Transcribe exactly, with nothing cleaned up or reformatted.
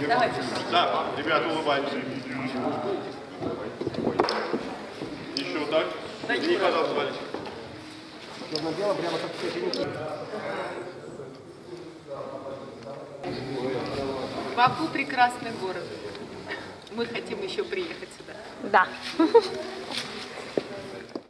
Давайте. Да, ребята, улыбаемся. Еще так. И, пожалуйста, Валечка. Черно-бело, прямо как все женихи. Баку — прекрасный город. Мы хотим еще приехать сюда. Да.